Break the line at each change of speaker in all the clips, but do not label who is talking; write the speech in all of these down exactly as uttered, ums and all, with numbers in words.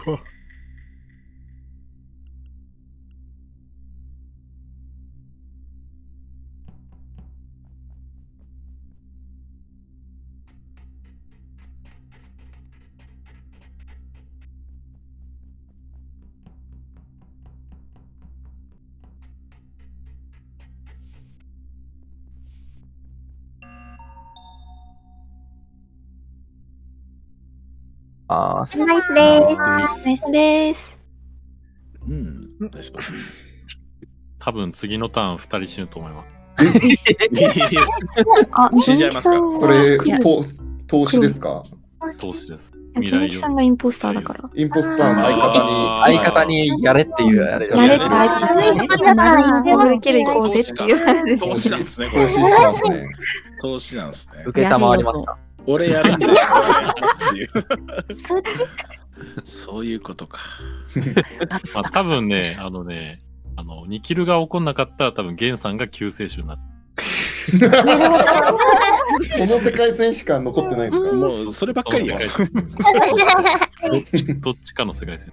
あー、
ナイスでーす。
ナイスでーす。
うん。ナイスパス。
多分次のターンふたり死ぬと思います。
あ、
死んじゃいますか。
これ、と投資ですか？
投資です。
つみきさんがインポスターだから。
インポスターの相方に。
相方にやれっていうあれ
やれってあいつですね。何でもできる行こうぜっていう話ですね。
投資なんですね。
投資したんですね。
投資なんですね。
受けたまわりました。
俺やるんだよ。っていう。
そっち
そういうことか。
まあ多分ね、あのね、あの、にキルが起こんなかったら多分ゲンさんが救世主になって。
その世界線しか残ってないんですか？
もうそればっかりや。
どっちどっちかの世界線。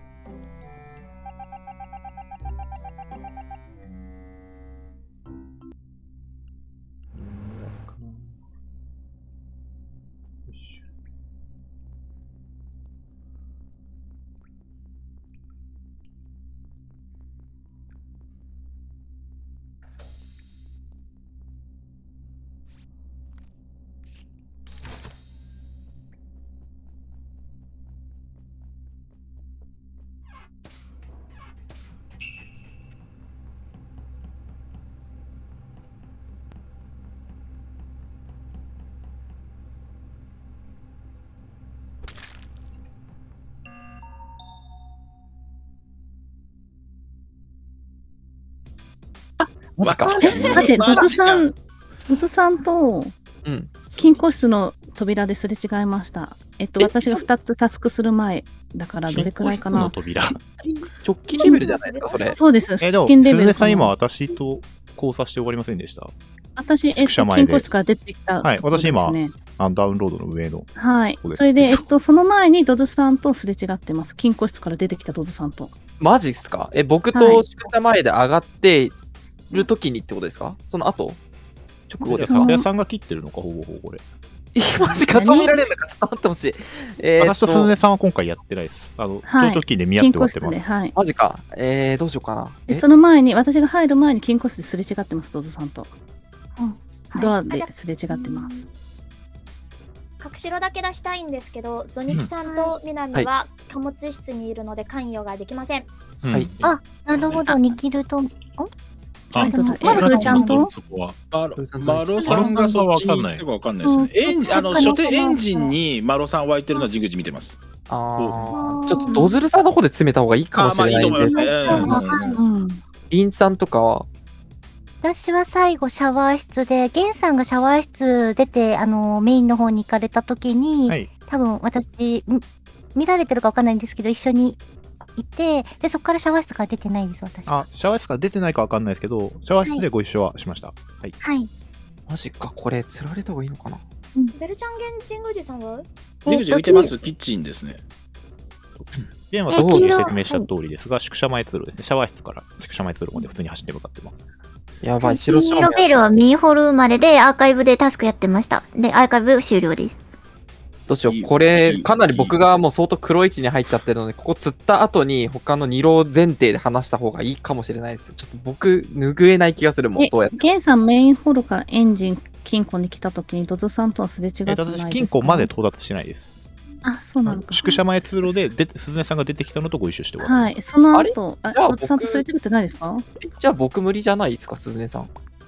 マジか。
だってドツさん、ドツさんと金庫室の扉ですれ違いました。えっと私がふたつタスクする前だからどれくらいかな。
扉。
直近レベルじゃないですかそれ。
そうです。
えでも
直近レベル
鈴江さん今私と交差して終わりませんでした？
私えっと金庫室から出てきた、
はい、私今あのダウンロードの上の。
はい。それでえっとその前にドズさんとすれ違ってます。金庫室から出てきたドズさんと。
マジっすか？え僕と宿舎前で上がってる時にってことですか？その後？直後ですか？
拓也さんが切ってるのかほぼほぼこれ。
マジか止められるのかちょっと待ってほしい。
えー、私と鈴江さんは今回やってないです。あの、
はい、
直近で見合って終わってます。
はい、
マジか。えー、どうしようかな。
でその前に私が入る前に金庫室ですれ違ってます、ドズさんと。うん、ドアですれ違ってます。
隠しろだけ出したいんですけど、ゾニキさんとミナミは貨物室にいるので関与ができません。
はい。
あ、なるほど、にキルと。ん
あ、
マロちゃんと
マロさんがそっちに行ってかわかんないですね。エンジン、あの、初手エンジンにマロさん湧いてるのは神口見てます。
ああ、ちょっとドズルさんの方で詰めた方がいいかもしれないんです。インさんとかは
私は最後シャワー室で、ゲンさんがシャワー室出て、あの、メインの方に行かれた時に、はい、多分私、見られてるかわかんないんですけど、一緒にいて、で、そこからシャワー室から出てないです、私。
あ、シャワー室から出てないかわかんないですけど、シャワー室でご一緒はしました。はい。
はい。
マジか、これ、釣られた方がいいのかな。
うん、ベルちゃん、ゲン、神宮寺さんは
神宮寺浮いてます、キッチンですね。
ゲンはどういう説明した通りですが、宿舎前通路ですね。シャワー室から宿舎前通路まで普通に走って向かってます。
やばい、白
シロベルはミーホル生まれでアーカイブでタスクやってました。で、アーカイブ終了です。
どうしよう、これ、かなり僕がもう相当黒い位置に入っちゃってるので、ここ釣った後に他の二浪前提で話した方がいいかもしれないです。ちょっと僕、拭えない気がするもん、どうやって。
ゲンさんメインホールからエンジン、金庫に来た時にドズさんとはすれ違ってないですか？
私、金庫まで到達してないです。
あ、そうなのか。
宿舎前通路で、で、鈴音さんが出てきたのとご一緒して終わ
はい、その後、あ、ドズさんとすれ違ってないですか？
じゃあ僕無理じゃないですか、鈴音さん。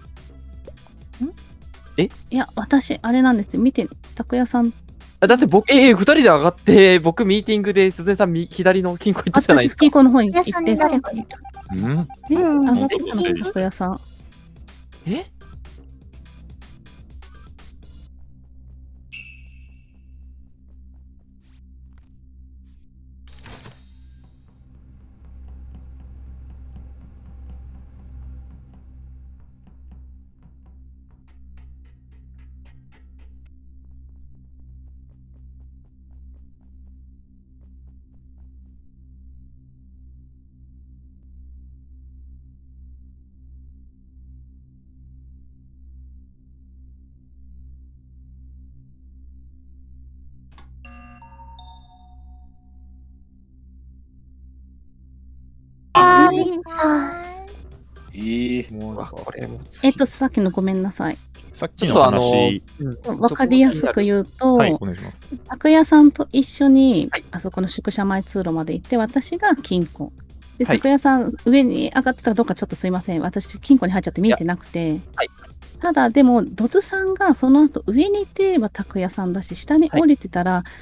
え？
いや、私、あれなんですよ。見て、拓也さん。
だって僕、えー、二人で上がって、僕ミーティングで鈴音さん左の金庫行ったじゃないですか。
金庫の方に行って。
うん。
え、上がってたの拓也さん。
え？
さん。
えー、
もうこれも
えっと、さっきのごめんなさい。
さっきの話、
わかりやすく言うと、
はい、お願いします。
拓也さんと一緒に、はい、あそこの宿舎前通路まで行って、私が金庫。で、拓也さん、上に上がってたかどうかちょっとすいません。私、金庫に入っちゃって見えてなくて。はい、ただ、でも、ドズさんがその後上にいては拓也さんだし、下に降りてたら、はい、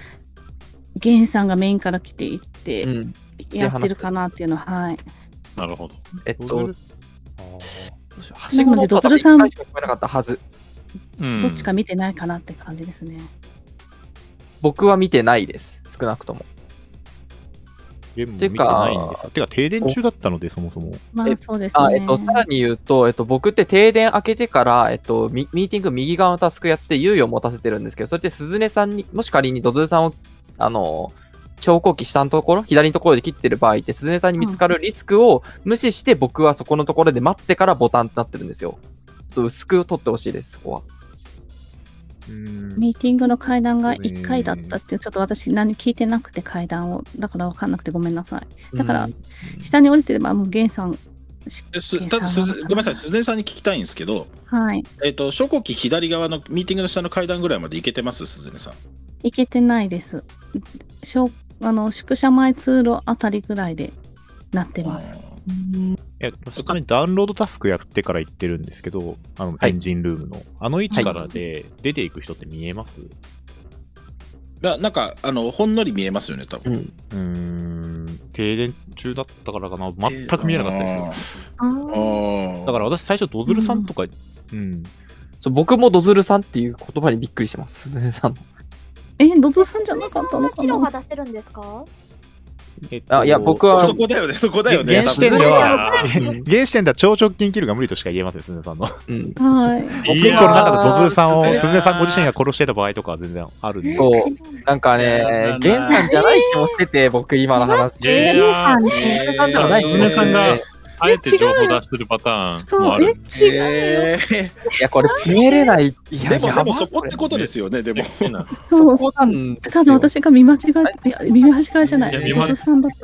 ゲンさんがメインから来ていって、うん、やってるかなっていうのは、はい。
なるほど。
えっと、
はしごのドズルさん、
しか聞こえなかったはず。
どっちか見てないかなって感じですね。
僕は見てないです。少なくとも。
でも見てないんです。てか、停電中だったので、そもそも。
まあ、そうですね。
あ、えっと、さらに言うと、えっと、僕って停電明けてから、えっと、ミミーティング右側のタスクやって、猶予を持たせてるんですけど、それって鈴音さんに、もし仮にドズルさんを、あの、昇降機下のところ、左のところで切ってる場合って、鈴音さんに見つかるリスクを無視して、僕はそこのところで待ってからボタンってなってるんですよ。ちょっと薄く取ってほしいです、そこは。
ミーティングの階段がいっかいだったっていう、ちょっと私何聞いてなくて階段を、だから分かんなくてごめんなさい。だから、下に降りてればもうゲンさん、
ただごめんなさい、鈴音さんに聞きたいんですけど、
はい。
えっと、昇降機左側のミーティングの下の階段ぐらいまで行けてます、鈴音さん。
行けてないです。あの宿舎前通路あたりぐらいでなってます。
え、そこにダウンロードタスクやってから行ってるんですけど、あのエンジンルームの、はい、あの位置からで出ていく人って見えます？
な, なんかあのほんのり見えますよね、多分。
うん、うーん停電中だったからかな、全く見えなかったですよ。えー、だから私、最初、ドズルさんとか、うん、うん、
そう僕もドズルさんっていう言葉にびっくりしてます、鈴音さんの。
え、ドズさんじゃなかったのかな。
白が出せるんですか？
えっと、あいや、僕は
そこだよね、そこだよね。
現時点では、現時点では超直近キルが無理としか言えません、鈴音さんの。
うん、はい。
金庫の中でドズさんを、鈴音さんご自身が殺してた場合とかは全然あるんで。
そう。なんかね、ゲンさんじゃない気もしてて、僕、今の話。
ゲンさんではない気もしてて。あえて情報出してるパターンもある。
そう、え、違う。
いや、これ詰めれない。いや、
でも、でもそこってことですよね、でも。
そう、そこなんですよ。ただ私が見間違え、いや、見間違いじゃない。ドズさんだった。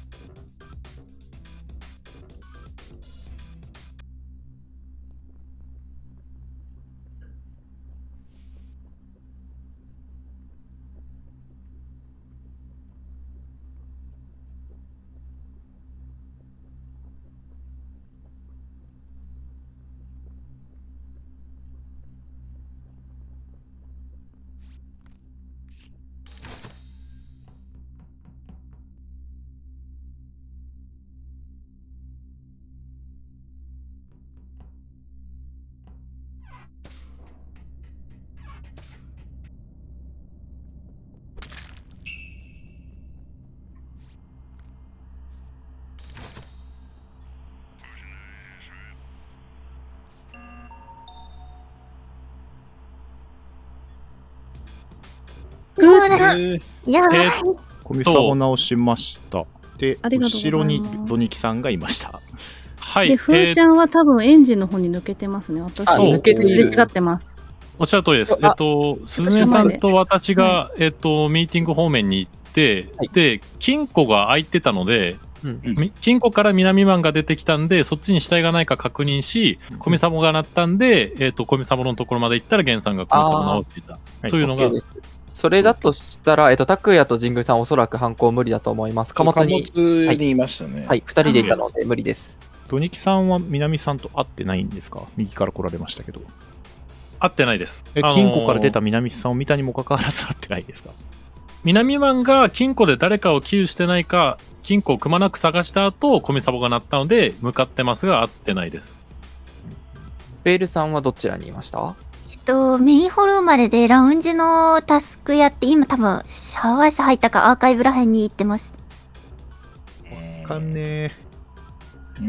いやー、
コミサボ直しました。で、後ろにゾニキさんがいました。
はい。
で、ふーちゃんは多分エンジンの方に抜けてますね。私、抜けてすれ違ってます。
おっしゃる通りです。えっと、鈴音さんと私が、えっと、ミーティング方面に行って、で、金庫が空いてたので、金庫から南マンが出てきたんで、そっちに死体がないか確認し、コミサボが鳴ったんで、えっと、コミサボのところまで行ったら、ゲンさんがコミサボ直していた。というのが、
それだとしたら、えっと、拓也と神宮さん、おそらく犯行無理だと思います。貨物に。
貨物にいましたね。
はい、ふたりでいたので無理です。
ドニキさんは南さんと会ってないんですか？右から来られましたけど。
会ってないです。
え、金庫から出た南さんを見たにもかかわらず会ってないですか？
南マンが金庫で誰かをキルしてないか、金庫をくまなく探した後、コミサボが鳴ったので、向かってますが、会ってないです。
ベールさんはどちらにいました？
えっと、メインホール生まれでラウンジのタスクやって、今多分シャワー室入ったかアーカイブらへんに行ってます。
わかんねえ。
うん。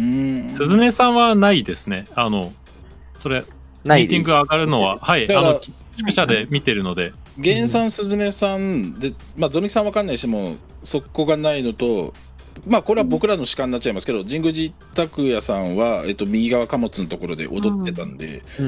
鈴音さんはないですね。あの、それ、ミーティング上がるのは、はい、あの、宿舎で見てるので。
ゲンさん、鈴音さんで、まあ、ゾニキさんわかんないし、もう、そこがないのと、まあ、これは僕らの主観になっちゃいますけど、神宮寺拓也さんは、えっと、右側貨物のところで踊ってたんで、うん、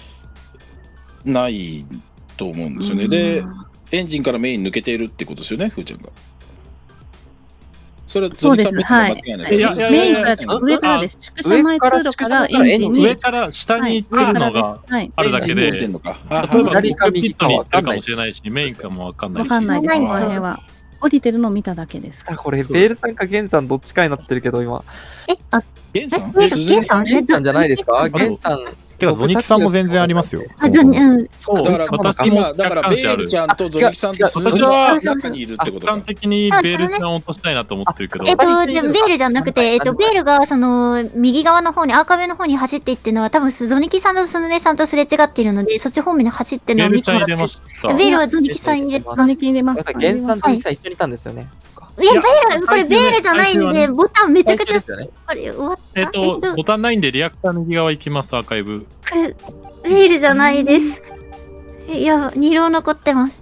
ないと思うんですよね。で、エンジンからメイン抜けているってことですよね、ふーちゃんが。 それはゾニさんの間違いないです。
メインから上からです。宿舎前通路からエンジンに。
上から下に行ってるのがあるだけで、例えばコックピットに行ってるかもしれないし、メインかもわかんない。
わかんないです、この辺は。降りてるのを見ただけです。
これ、ベールさんかゲンさんどっちかになってるけど、今。
え、あ、
ゲンさん
ゲンさん
ゲンさんじゃないですかゲンさん。
てか、ゾニキさんも全然ありますよ。
あ、じゃうん。
そう、だから今、だからベールちゃんとゾニキさんとスズネさん中にいるってことか。
一般的にベールちゃんを落としたいなと思ってるけど。
えっと、でもベールじゃなくて、えっと、ベールがその、右側の方に、アーカイブの方に走っていってるのは、多分ゾニキさんとスズネさんとすれ違っているので、そっち方面に走ってるのを見てもらって。ベールはゾニキさん入れます。
ゾニキ入れます。
ゲンさんとゾニキさん一緒にいたんですよね。
いや、ベール、これベールじゃないんで、ボタンめちゃくちゃ、これ終わった。
えっと、ボタンないんで、リアクター右側行きます、アーカイブ。
これ、ベールじゃないです。いや、にろう残ってます。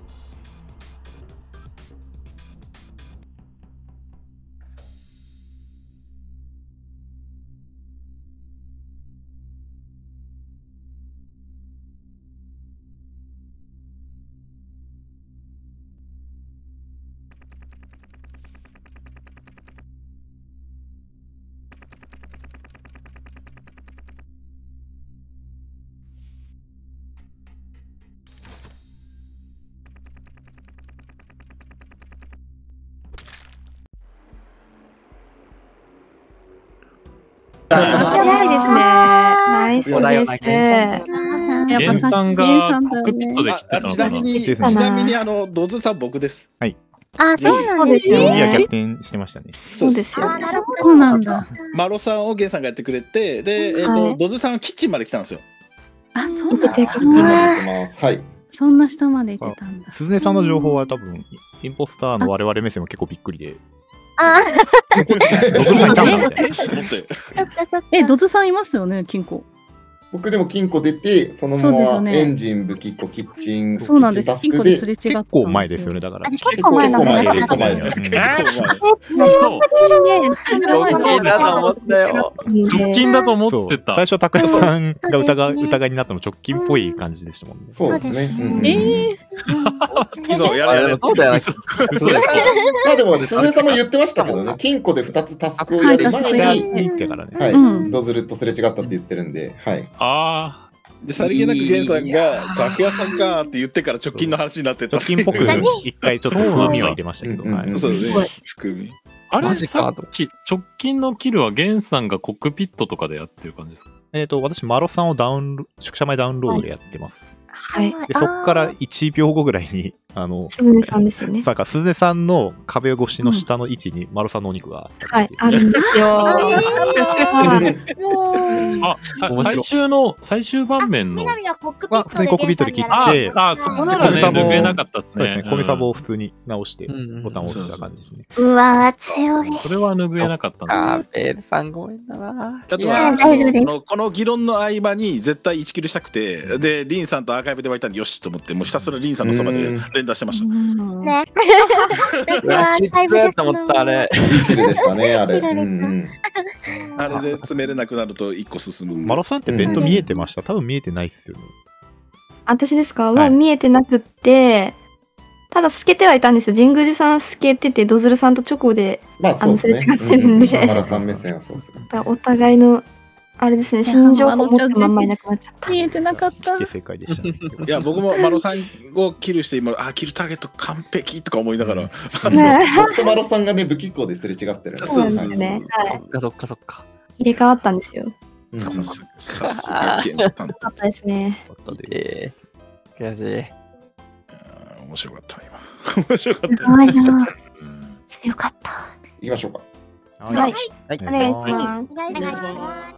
ないですね。ナイスです。
ゲンさんがコックピットで来てたのかな。
ちなみに、ちなみに、あの、ドズさん僕です。
はい。
あ、そうなんですね。
いや、逆転してましたね。
そうですよ。
なるほど。
そうなんだ。
マロさんをゲンさんがやってくれて、で、えっと、ドズさんはキッチンまで来たんですよ。
あ、そうなんだ。
はい。
そんな下まで行ってたんだ。
スズネさんの情報は多分、インポスターの我々目線も結構びっくりで。
あ
あ。ドズさんいたんだみたいな。
そっかそっか。
え、ドズさんいましたよね、金庫。
僕でも金庫出て、そのままエンジン、武器庫、キッチン、
そうなんです。金庫ですれ違った。
結構前ですよね、だから。
結構前の話
結構前です。
直近だと思ったよ。直近だと思ってた。
最初、拓也さんが疑疑いになったの直近っぽい感じでしたもんね。
そうですね。
ええ。
そうやる
そうだよね。
まあでも、鈴江さんも言ってましたけどね、金庫でふたつタスクをやる前に、はい、ドズルとすれ違ったって言ってるんで、はい。
ああ。
で、さりげなくゲンさんが、拓也さんかって言ってから直近の話になってた。
直近っぽく一回ちょっと風味は入れましたけど、
そうね。含み。
あれ、さっき直近のキルはゲンさんがコックピットとかでやってる感じですか？
えっと、私、マロさんをダウン、宿舎前ダウンロードでやってます。
はい。
で、そっからいちびょうごぐらいに、あの、
鈴音さんですよね。
さか、鈴音さんの壁越しの下の位置に、マロさんのお肉が
はい、あるんですよ。
あ、最終の、最終盤面の。
は、普通にコックピットで切って、
あ、そこならね、抜けなかったですね。
コミサボを普通に直して、ボタンを押した感じですね。
うわー、強い。
それは拭えなかったんです
あ、ベールさんごめんだな。
あとは、この議論の合間に絶対いちキルしたくて、で、リンさんとアーカイブで湧いたんでよしと思って、もうひたすらリンさんのそばで連打してました。
ね。
私はアーカイブでと思ったあれ。
いちでしたね、あれ。
あれで詰めれなくなるといっこ進む。
マロさんってベッド見えてました？多分見えてないっすよね。
私ですかは見えてなくって、ただ透けてはいたんですよ。神宮寺さん透けてて、ドズルさんとチョコで、
まあ、
あのすれ違ってるんで。
マロさん目線はそうですね。
お互いの、あれですね、新情報持ったまんまいなくなっちゃった。
見えてなかった。
正解でしたね。
いや、僕もマロさんをキルして、今、あ、キルターゲット完璧とか思いながら。
僕とマロさんがね、武器庫ですれ違ってる。
そうですね。
そっかそっかそっか。
入れ替わったんですよ。
さすがゲンさん。
よかったですね。
ええ。悔しい。
面白かった、今。面白かった。
強かった。
行きましょうか。
はい。お願いします。
お願いします。